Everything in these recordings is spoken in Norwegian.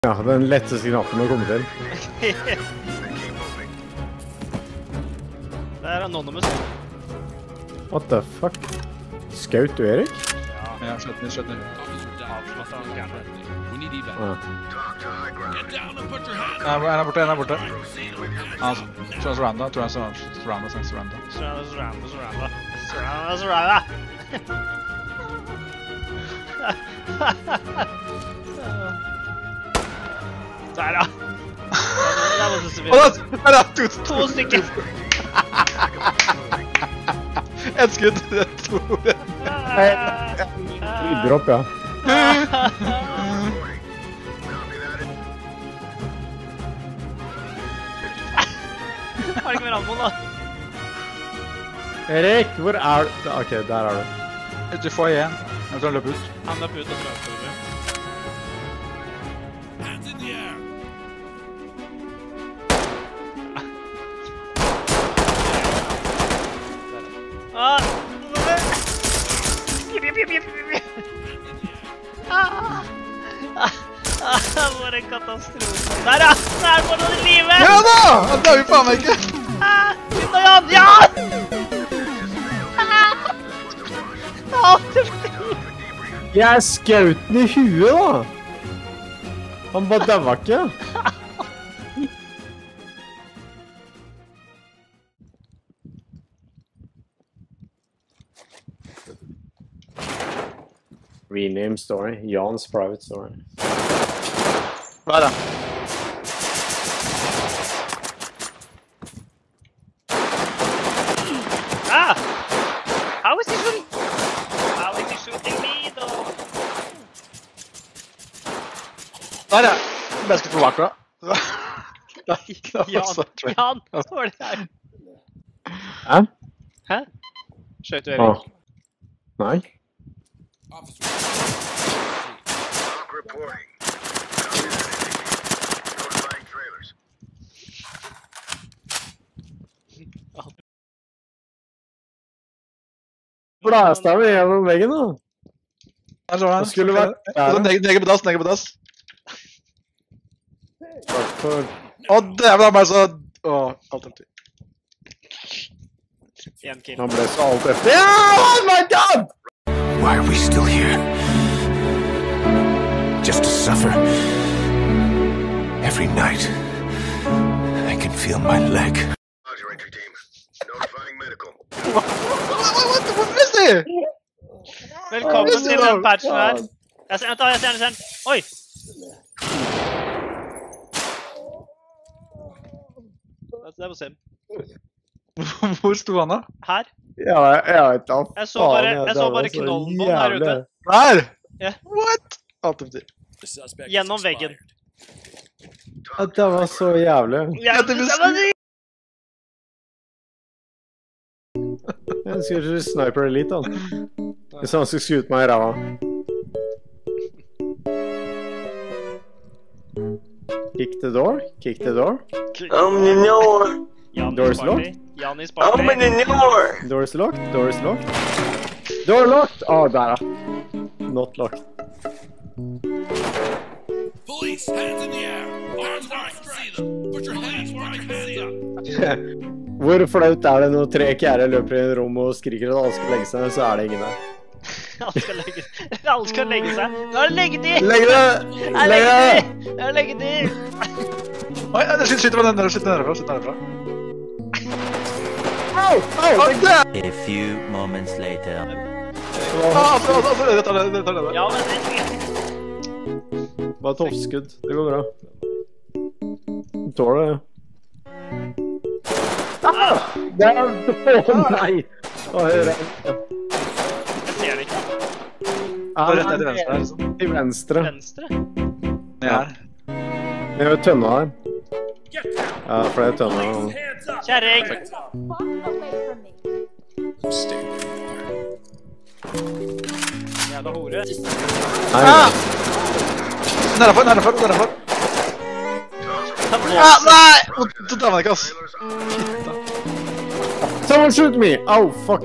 Ja, den letteste knappen å komme til. Det er Anonymous. What the fuck? Skaut du, Erik? Ja, skjøt den. Avslått av gærne. En er borte. Han tror han surranda. Surranda. Der da. Der var det så vidt. Der er To stykker. Et skudd, det er to. Rydder opp, ja. Har ikke mer ammo da? Erik, hvor er du? Ok, der er du. Du får igjen. Jeg tror han løper ut. Han løp ut og prøvde. For en katastrofe. Der ja! Der får du det livet! Ja da! Han tar vi faen meg ikke! Skynd deg, Jan! Ja! Jeg skjøt den i huet, da! Han bare døva ikke. Rename story. Jan's private story. Hva er det? How is he shooting? How is he shooting me, though? Der ja! Best på bak da. Jan, står det her? Hæ? Hæ? Skjøt du, Erik? Nei. Blæste jeg meg gjennom veggen, da? Der står han. Det skulle vært der. Neger på dass. Takk for... Det er bare så... alt etter. En kill. Han ble så alt etter. Yeah! Oh my god! Why are we still here? Just to suffer. Every night, I can feel my leg. Roger, entry team. Notifying medical. Hvorfor er det? Velkommen til den patchen her. Jeg ser den. Oi! Det var Sim. Hvor sto han da? Her. Jeg vet da. Jeg så bare knollen på den her ute. Der! Ja. What? Alt etter. Gjennom veggen. Det var så jævlig. Jeg skulle ikke sniper elite, da. Hvis han skulle skjute meg i ræva. Kick the door? Kick the door? Open the door. Door's locked? Janis party. Open the door. Door's locked? Door's locked? Door locked! Der, ja. Not locked. Police, hands in the air. Arms where I can see them. Put your hands where I can see them. Hvor flaut er det når 3 kjære løper i en rom og skriker at alle skal legge seg, så er det ingen der. Alle skal legge seg. Nå er det leggetid! Legg det! Det er leggetid! Oi, skyter på den der, skyter derfra. Au! A few moments later. Det tar det. Ja, men det Bare toppskudd, det går bra. Du tåler det. Nei! Høyre. Jeg ser det ikke. Rett til venstre her, liksom. Til venstre. Venstre? Ja. Jeg har tønna her. Ja, for det er tønna. Kjæring! Jævla hore. Nei. Nærfor. Nei! Du tar meg ikke, ass. Someone shoot me! Oh, fuck.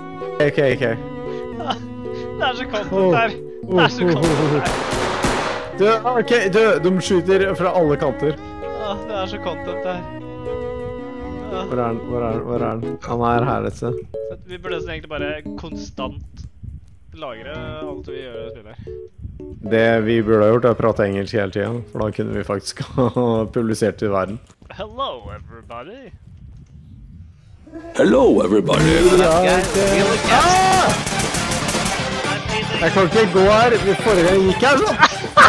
Okay. Det er så content her. Det er så content her. Ok, de skyter fra alle kanter. Det så content her. Hvor er den? Han her et sted. Vi burde egentlig bare konstant lagre alt vi gjør i spillet her. Det vi burde ha gjort er å prate engelsk hele tiden, for da kunne vi faktisk ha publisert til verden. Hello, everybody. Hello, everybody. Jeg kan ikke gå her, forrige gang gikk jeg sånn.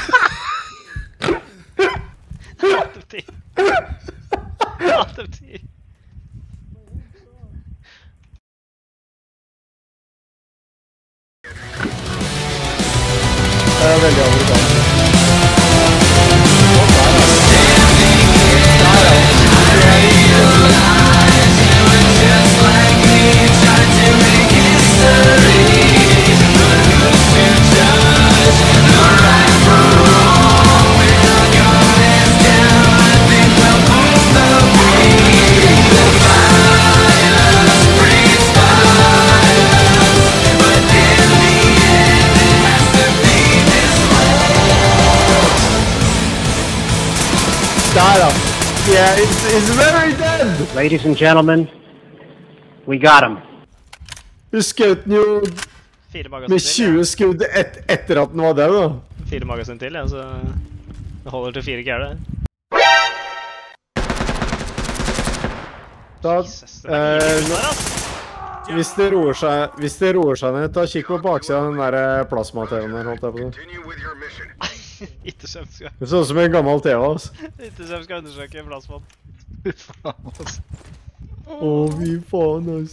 Det er veldig amerikansk. Yeah, it's very dead! Ladies and gentlemen, we got him. Du skjøt den jo med 20 skudd etter at den var død, da. 4 magasin til, ja, så det holder til 4 gærde. Hvis det roer seg ned, ta kikk på baksiden av den der plasma-TV-en der, holdt jeg på det. Ikke som skal... Det ser ut som en gammel TV, altså. Ikke som skal undersøke plasmaen. Fy faen, altså.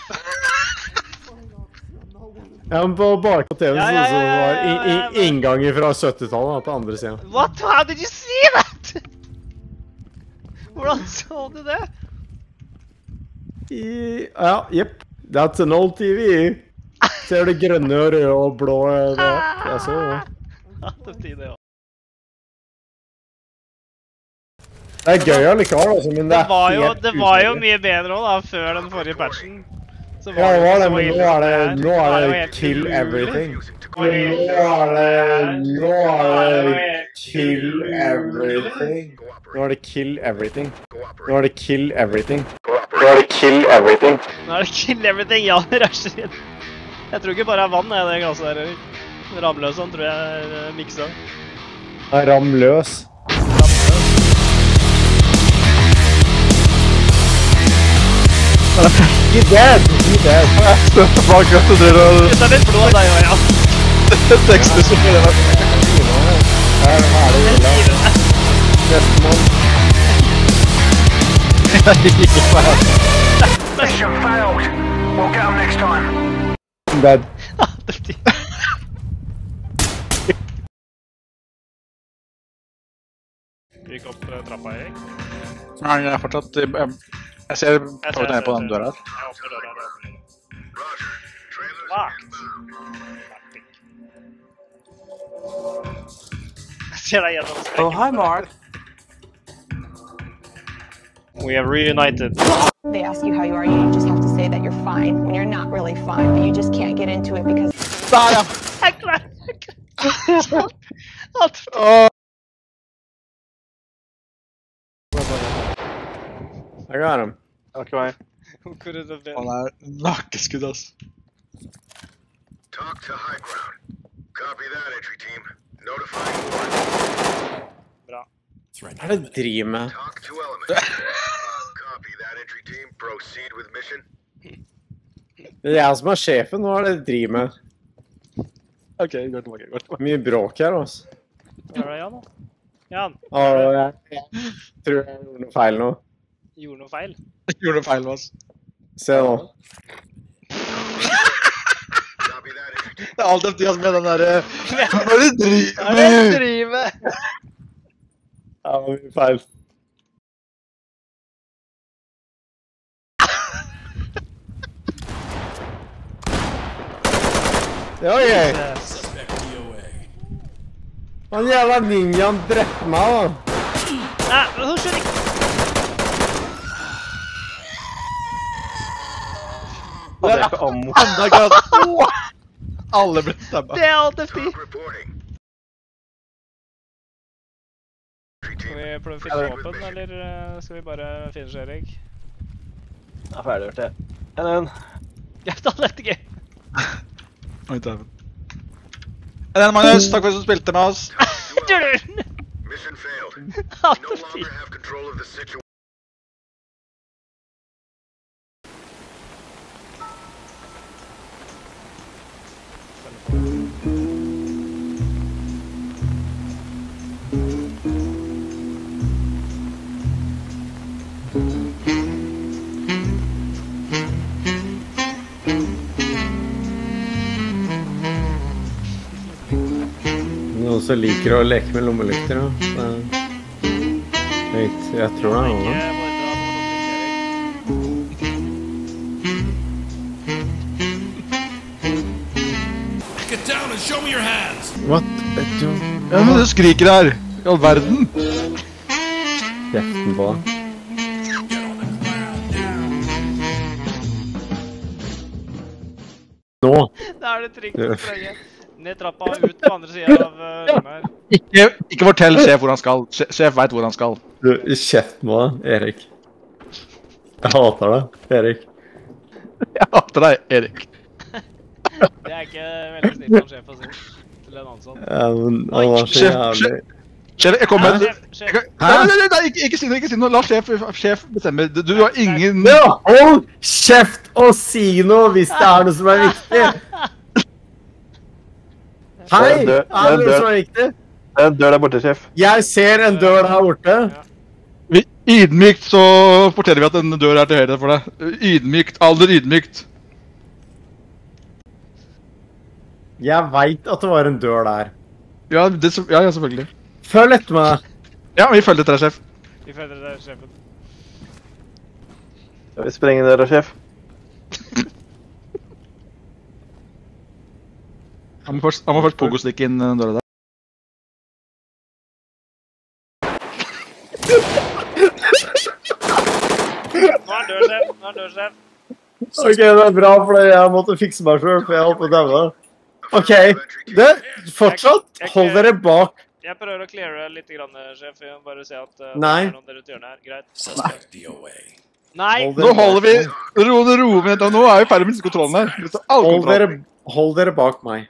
Ja, men på bak på TV-en så det var innganger fra 70-tallet på andre siden. What? How did you see that? Hvordan så du det? Ja, jepp. That's an old TV. Ser du grønne og røde og blå det? Jeg så det. Det er gøy allikevel, altså, men det er helt utrolig. Det var jo mye bedre også da, før den forrige patchen. Ja, det var det, men nå er det kill everything. Nå er det kill everything. Nå er det kill everything. Nå er det kill everything. Nå er det kill everything. Nå er det kill everything, ja, det rusher inn. Jeg tror ikke bare er vann, det glasset der, Erik. Ramløs, han tror jeg er mikset. Ramløs. He dead! Bak at du drar og... Det litt blod av deg, ja. Tekster som blir det vært. Her er det ille. Nestemann. Mission failed. We'll get them next time. Dead. Gikk opp trappa, Erik. Nei, jeg er fortsatt... Jeg ser ned på den døra her. Jeg åpner døra. Locked. Jeg ser deg gjennom skrekken. Oh, hi, Mark. We have reunited. They ask you how you are, you just have to say that you're fine when you're not really fine, but you just can't get into it because... Der, ja! Jeg klarer. I got him. Okay. Han nakkeskudd, ass. Talk to high ground. Copy that, entry team. Notifying board. Bra. Hva er det du driver med? Talk to element. Copy that, entry team. Proceed with mission. Det er jeg som er sjefen, hva er det du driver med? Ok, går tilbake. Mye bråk her, altså. Hva er det, Jan? Jan? Jeg tror jeg gjorde noe feil nå. Gjorde noe feil? Gjorde noe feil, ass. Se nå. Det er alt efter jeg med den der... Hva er det du driver med? Ja, det var mye feil. Det var gøy. Han jævla ninjaen drepte meg, da. Nei, hun skjønner ikke. Det er ikke ammo. Alle ble stabba. Det er alt efter. Skal vi finne våpen, eller skal vi bare finne Erik? Jeg er ferdig gjort det. En. Ja, da dette gøy. Oi, dæven. En, Magnus, takk for at du spilte med oss. Mission failed. We Ja, no longer have control of the situation. Noen som liker å leke med lommelykter, ja. Jeg tror det er noe. Get down and show me your hands. What? Ja, men du skriker her. I all verden. Kjeften på. Nå. Da er det trykk på sprøyet. Ned trappa, ut på andre siden av rommet her. Ikke fortell sjef hvor han skal. Sjef vet hvor han skal. Du, kjeft på deg, Erik. Jeg hater deg, Erik. Jeg hater deg, Erik. Det er ikke veldig snilt av sjef å si til en annen sånn. Ja, men han var så jævlig. Sjef, jeg kommer med... Hæ? Nei, ikke si noe. La sjef bestemme. Du har ingen... Ja, hold kjeft og si noe hvis det er noe som er viktig. Hei, er det noe som er viktig? En dør der borte, sjef. Jeg ser en dør der borte. Ydmykt så forteller vi at en dør er til høyre for deg. Ydmykt, aller ydmykt. Jeg vet at det var en dør der. Ja, ja, selvfølgelig. Følg etter meg. Ja, vi følger etter deg, sjef. Vi følger deg, sjefen. Skal vi sprenge døra, sjef? Han må først pogostikke inn den døra der. Nå er dør, sjef. Nå er dør, sjef. Ok, det er bra, for jeg måtte fikse meg selv, for jeg holdt på å dømme. Ok, fortsatt, hold dere bak. Jeg prøver å cleare litt, sjef. Jeg må bare se at det Nei. er noen dere til hjørnet her. Greit. Nei! Nå holder vi... Ro med, nå er vi ferdig med disse kontrollene her. Hold dere bak meg.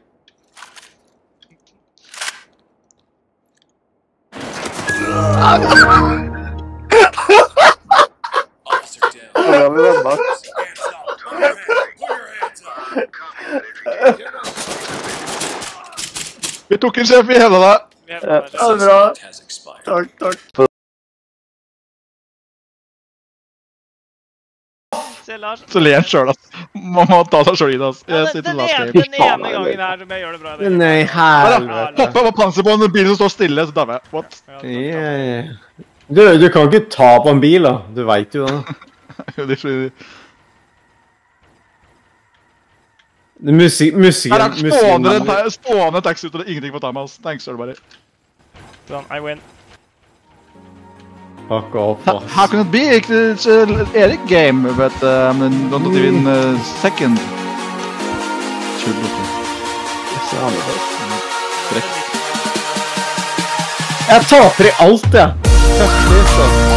Vi tok en sjef, vi hevda deg. Ja, bra. Takk. Se, Lars. Så ler han selv, ass. Man må ta seg selv i det, ass. Den ene gangen her som jeg gjør det bra. Nei, helvete. Hoppa på panser på en bil som står stille, så tar jeg. What? Du kan ikke ta på en bil, da. Du vet jo det. Musikken... Her er stående taxi ut, og det er ingenting for å ta med oss. Thanks, everybody. Sånn, I win. Fuck off, ass. How can it be? It's Eric game, but don't even second. Jeg taper i alt, jeg.